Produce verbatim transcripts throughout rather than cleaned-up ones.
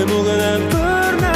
мога да върна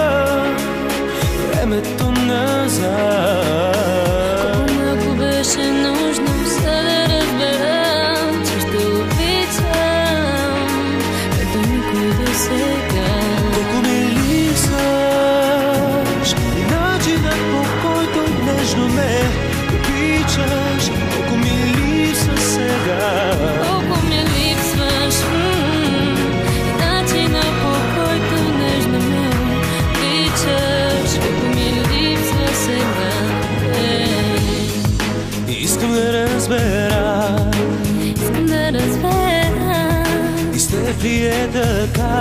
времето назад. Колко малко беше нужно, за да разбера, че ще обичам, както никой досега. Колко ми липсваш и начинът, по който нежно ме обичаш. Колко ми липсва сега. Колко ми липсваш, и начинът, по който нежно ме обичаш. Колко ми липсва сега. Искам да разбера, Искам да разбера, и с теб ли е така?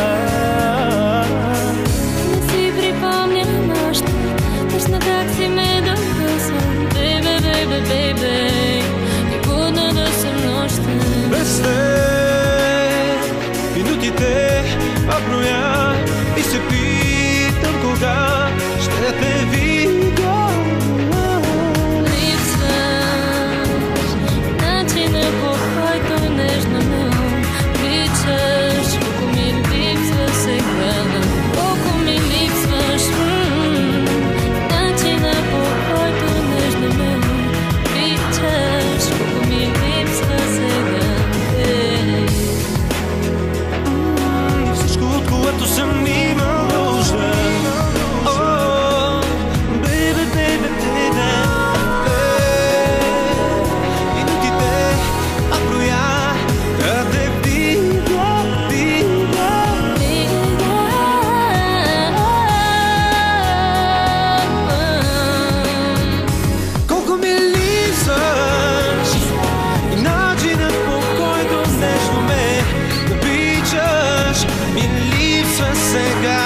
не си припомням още точно как си ме докосва. Бейбе, бейбе, бейбе, и будна да съм нощта. Без теб минутите броя и се питам кога ще те видя. Липсваш, начина, по който нежно ме обичаш. Колко ми липсва сега. Колко ми липсваш, начина, по който нежно ме обичаш. Колко ми липсва сега. Всичко, от което съм имал нужда. О, baby, baby, baby. Минутите броя да те видя, видя. Колко ми липсваш и начинът, по който нежно ме обичаш, ми липсва сега.